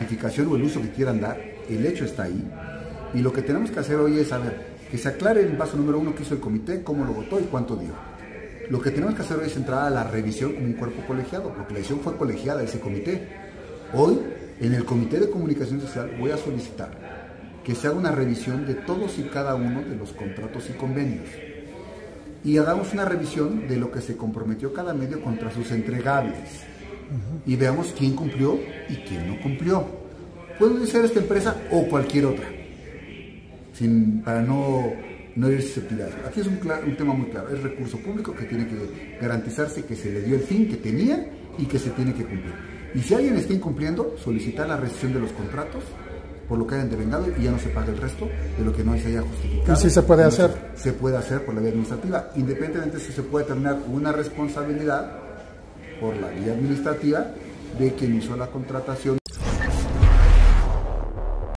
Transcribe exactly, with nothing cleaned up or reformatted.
justificación o el uso que quieran dar, el hecho está ahí. Y lo que tenemos que hacer hoy es saber que se aclare el paso número uno que hizo el comité, cómo lo votó y cuánto dio. Lo que tenemos que hacer hoy es entrar a la revisión como un cuerpo colegiado, porque la decisión fue colegiada de ese comité. Hoy, en el Comité de Comunicación Social, voy a solicitar que se haga una revisión de todos y cada uno de los contratos y convenios. Y hagamos una revisión de lo que se comprometió cada medio contra sus entregables. Uh-huh. Y veamos quién cumplió y quién no cumplió. Puede ser esta empresa o cualquier otra, sin, para no, no ir susceptibilidad. Aquí es un, un tema muy claro, es recurso público que tiene que garantizarse que se le dio el fin que tenía y que se tiene que cumplir. Y si alguien está incumpliendo, solicitar la rescisión de los contratos por lo que hayan devengado y ya no se pague el resto de lo que no se haya justificado. ¿Y si se puede no hacer? Se, se puede hacer por la vía administrativa, independientemente si se puede terminar una responsabilidad por la vía administrativa de quien hizo la contratación.